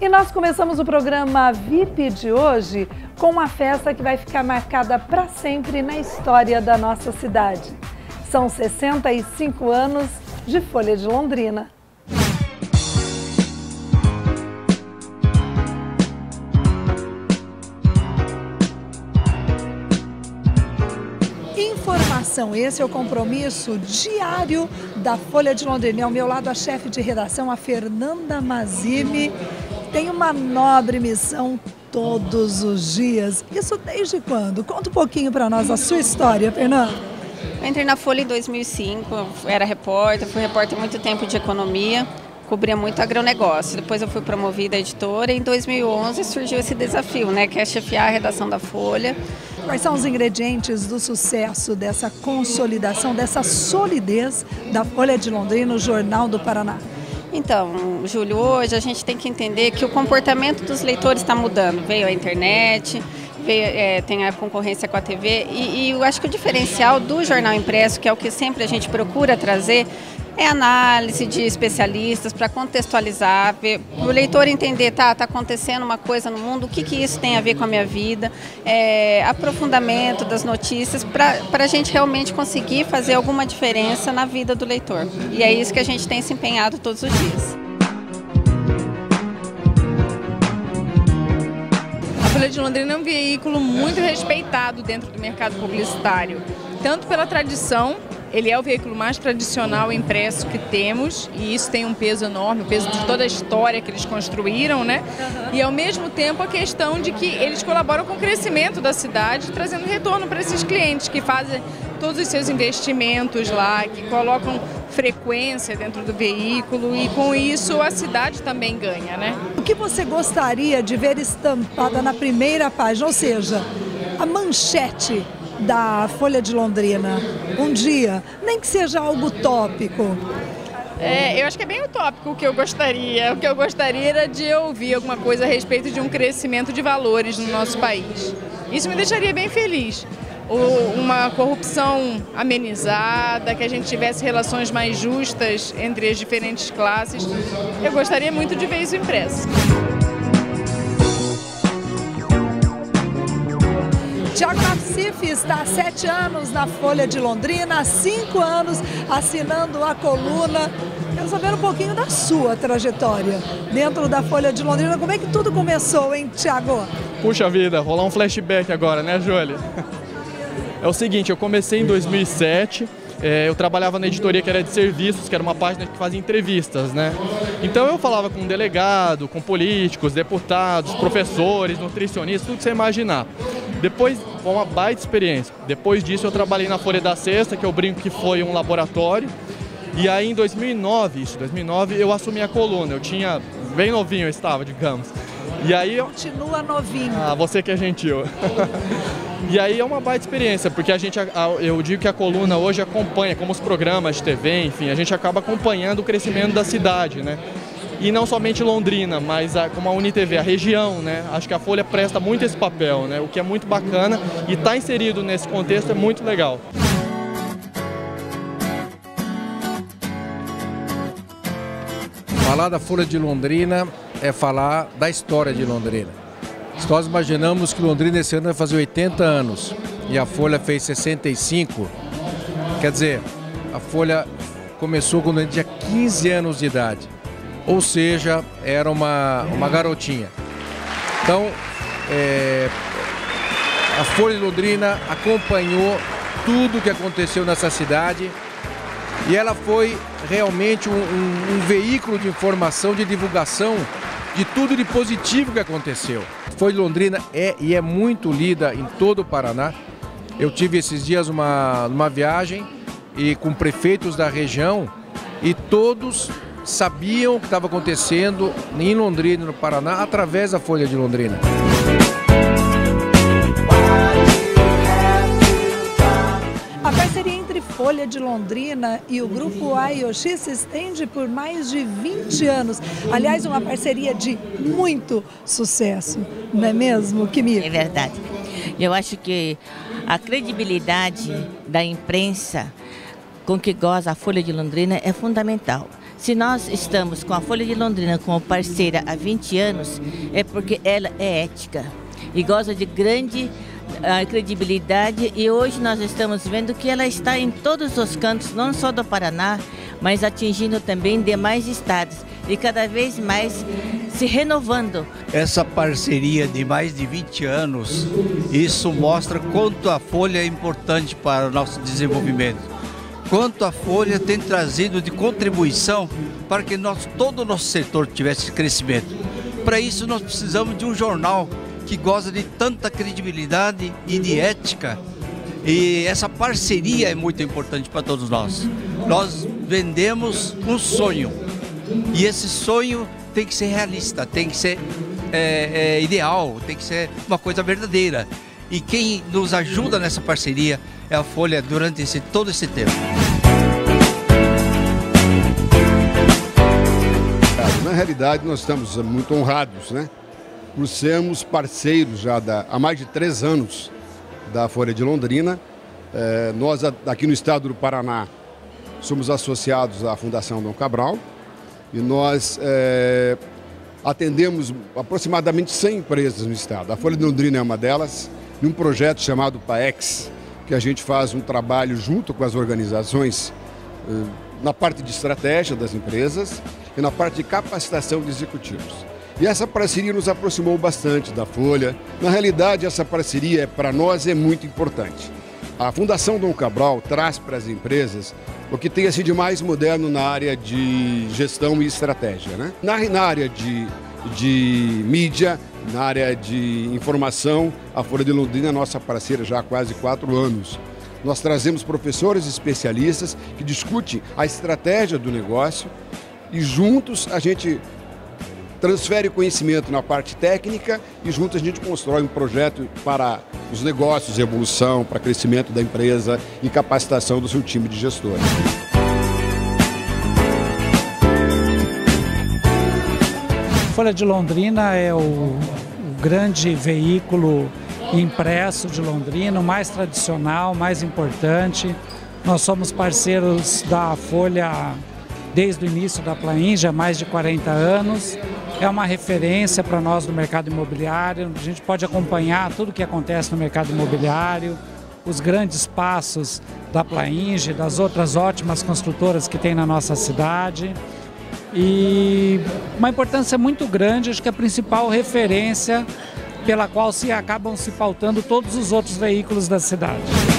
E nós começamos o programa VIP de hoje com uma festa que vai ficar marcada para sempre na história da nossa cidade. São 65 anos de Folha de Londrina. Informação, esse é o compromisso diário da Folha de Londrina. E ao meu lado a chefe de redação, a Fernanda Mazimi, tem uma nobre missão todos os dias. Isso desde quando? Conta um pouquinho para nós a sua história, Fernanda. Eu entrei na Folha em 2005, era repórter, fui repórter muito tempo de economia, cobria muito agronegócio. Depois eu fui promovida a editora e em 2011 surgiu esse desafio, né, que é chefiar a redação da Folha. Quais são os ingredientes do sucesso, dessa consolidação, dessa solidez da Folha de Londrina, o Jornal do Paraná? Então, Júlio, hoje a gente tem que entender que o comportamento dos leitores está mudando. Veio a internet, tem a concorrência com a TV e eu acho que o diferencial do jornal impresso, que é o que sempre a gente procura trazer, é análise de especialistas para contextualizar, para o leitor entender, tá acontecendo uma coisa no mundo, o que isso tem a ver com a minha vida, aprofundamento das notícias, para a gente realmente conseguir fazer alguma diferença na vida do leitor. E é isso que a gente tem se empenhado todos os dias. A Folha de Londrina é um veículo muito respeitado dentro do mercado publicitário, tanto pela tradição. Ele é o veículo mais tradicional impresso que temos e isso tem um peso enorme, o peso de toda a história que eles construíram, né? E ao mesmo tempo a questão de que eles colaboram com o crescimento da cidade, trazendo retorno para esses clientes que fazem todos os seus investimentos lá, que colocam frequência dentro do veículo e com isso a cidade também ganha, né? O que você gostaria de ver estampada na primeira página, ou seja, a manchete da Folha de Londrina, um dia, nem que seja algo tópico? Eu acho que é bem utópico o que eu gostaria. O que eu gostaria era de ouvir alguma coisa a respeito de um crescimento de valores no nosso país. Isso me deixaria bem feliz. Uma corrupção amenizada, que a gente tivesse relações mais justas entre as diferentes classes. Eu gostaria muito de ver isso impresso. Tiago Nassif está há 7 anos na Folha de Londrina, há 5 anos assinando a coluna. Quero saber um pouquinho da sua trajetória dentro da Folha de Londrina. Como é que tudo começou, hein, Tiago? Puxa vida, rolar um flashback agora, né, Júlia? É o seguinte, eu comecei em 2007, eu trabalhava na editoria que era de serviços, que era uma página que fazia entrevistas, né? Então eu falava com um delegado, com políticos, deputados, professores, nutricionistas, tudo que você imaginar. Depois, foi uma baita experiência. Depois disso eu trabalhei na Folha da Sexta, que eu brinco que foi um laboratório. E aí em 2009, eu assumi a coluna. Eu tinha, bem novinho eu estava, digamos. E aí Continua novinho. Você que é gentil. E aí é uma baita experiência, porque eu digo que a coluna hoje acompanha, como os programas de TV, enfim, a gente acaba acompanhando o crescimento da cidade, né? E não somente Londrina, mas como a UniTV, a região, né? Acho que a Folha presta muito esse papel, né? O que é muito bacana e estar inserido nesse contexto é muito legal. Falar da Folha de Londrina é falar da história de Londrina. Se nós imaginamos que Londrina esse ano vai fazer 80 anos e a Folha fez 65, quer dizer, a Folha começou quando a gente tinha 15 anos de idade, ou seja, era uma garotinha. Então, a Folha de Londrina acompanhou tudo o que aconteceu nessa cidade e ela foi realmente um veículo de informação, de divulgação de tudo de positivo que aconteceu. A Folha de Londrina é muito lida em todo o Paraná. Eu tive esses dias uma viagem e com prefeitos da região e todos sabiam o que estava acontecendo em Londrina, no Paraná, através da Folha de Londrina. A parceria entre Folha de Londrina e o Grupo AIOX se estende por mais de 20 anos. Aliás, uma parceria de muito sucesso, não é mesmo, Kimi? É verdade. Eu acho que a credibilidade da imprensa com que goza a Folha de Londrina é fundamental. Se nós estamos com a Folha de Londrina como parceira há 20 anos, é porque ela é ética e goza de grande credibilidade, e hoje nós estamos vendo que ela está em todos os cantos, não só do Paraná, mas atingindo também demais estados e cada vez mais se renovando. Essa parceria de mais de 20 anos, isso mostra quanto a Folha é importante para o nosso desenvolvimento, quanto a Folha tem trazido de contribuição para que todo o nosso setor tivesse crescimento. Para isso nós precisamos de um jornal que goza de tanta credibilidade e de ética, e essa parceria é muito importante para todos nós. Nós vendemos um sonho, e esse sonho tem que ser realista, tem que ser ideal, tem que ser uma coisa verdadeira. E quem nos ajuda nessa parceria é a Folha durante todo esse tempo. Na realidade, nós estamos muito honrados, né? Por sermos parceiros já há mais de 3 anos da Folha de Londrina. Nós, aqui no estado do Paraná, somos associados à Fundação Dom Cabral e nós atendemos aproximadamente 100 empresas no estado. A Folha de Londrina é uma delas, num projeto chamado PAEX, que a gente faz um trabalho junto com as organizações na parte de estratégia das empresas e na parte de capacitação de executivos. E essa parceria nos aproximou bastante da Folha. Na realidade, essa parceria para nós é muito importante. A Fundação Dom Cabral traz para as empresas o que tem assim de mais moderno na área de gestão e estratégia, né? Na área de mídia, na área de informação, a Folha de Londrina é nossa parceira já há quase 4 anos. Nós trazemos professores especialistas que discutem a estratégia do negócio e juntos a gente transfere conhecimento na parte técnica e juntos a gente constrói um projeto para os negócios, evolução, para crescimento da empresa e capacitação do seu time de gestores. Folha de Londrina é o grande veículo impresso de Londrina, o mais tradicional, mais importante. Nós somos parceiros da Folha desde o início da Plainge, há mais de 40 anos. É uma referência para nós no mercado imobiliário. A gente pode acompanhar tudo o que acontece no mercado imobiliário, os grandes passos da Plainge, das outras ótimas construtoras que tem na nossa cidade. E uma importância muito grande, acho que a principal referência pela qual acabam se pautando todos os outros veículos da cidade.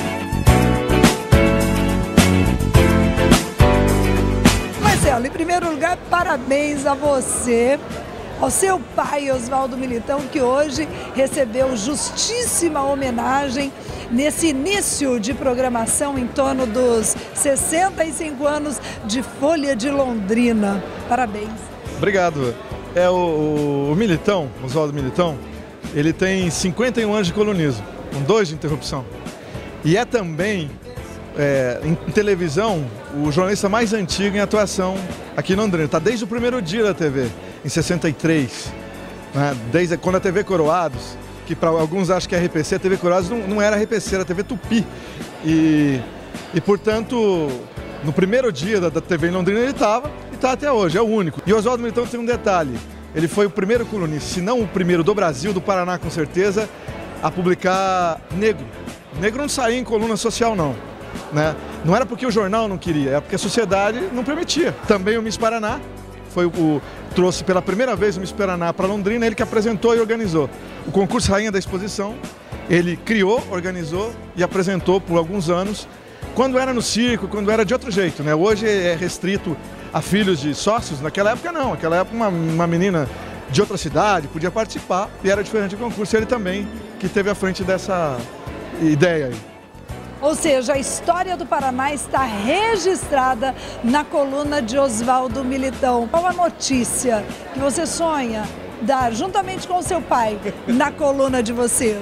Marcelo, em primeiro lugar, parabéns a você, ao seu pai, Oswaldo Militão, que hoje recebeu justíssima homenagem nesse início de programação em torno dos 65 anos de Folha de Londrina. Parabéns. Obrigado. O Militão, Oswaldo Militão, ele tem 51 anos de colunismo, com 2 de interrupção. E é também, em televisão, o jornalista mais antigo em atuação aqui em Londrina. Está desde o primeiro dia da TV, em 63. Né? Desde quando a TV Coroados, que para alguns acham que é RPC, a TV Coroados não era RPC, era TV Tupi. E portanto, no primeiro dia da TV em Londrina ele estava e está até hoje, é o único. E o Oswaldo Militão tem um detalhe, ele foi o primeiro colunista, se não o primeiro do Brasil, do Paraná com certeza, a publicar negro. Negro não saía em coluna social não. Né? Não era porque o jornal não queria, é porque a sociedade não permitia. Também o Miss Paraná trouxe pela primeira vez o Miss Paraná para Londrina, ele que apresentou e organizou. O concurso Rainha da Exposição, ele criou, organizou e apresentou por alguns anos, quando era no circo, quando era de outro jeito. Né? Hoje é restrito a filhos de sócios, naquela época não, naquela época uma menina de outra cidade podia participar e era diferente do concurso, ele também que teve à frente dessa ideia aí. Ou seja, a história do Paraná está registrada na coluna de Oswaldo Militão. Qual a notícia que você sonha dar, juntamente com o seu pai, na coluna de vocês?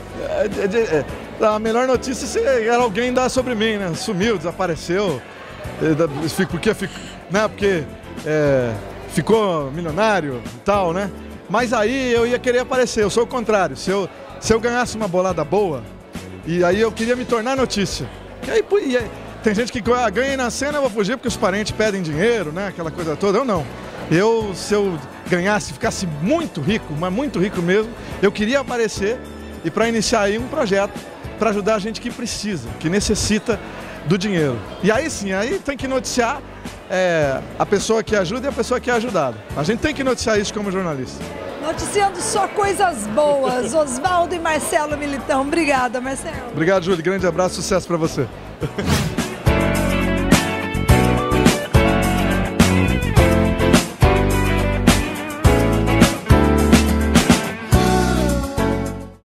A melhor notícia era alguém dar sobre mim, né? Sumiu, desapareceu. Porque ficou milionário e tal, né? Mas aí eu ia querer aparecer, eu sou o contrário. Se eu ganhasse uma bolada boa, e aí eu queria me tornar notícia. E aí, Tem gente que ganha na cena, eu vou fugir porque os parentes pedem dinheiro, né? Aquela coisa toda. Eu não. Se eu ganhasse, ficasse muito rico, mas muito rico mesmo, eu queria aparecer e para iniciar aí um projeto para ajudar a gente que precisa, que necessita do dinheiro. E aí sim, aí tem que noticiar a pessoa que ajuda e a pessoa que é ajudada. A gente tem que noticiar isso como jornalista. Noticiando só coisas boas. Oswaldo e Marcelo Militão. Obrigada, Marcelo. Obrigado, Júlio. Grande abraço, sucesso para você.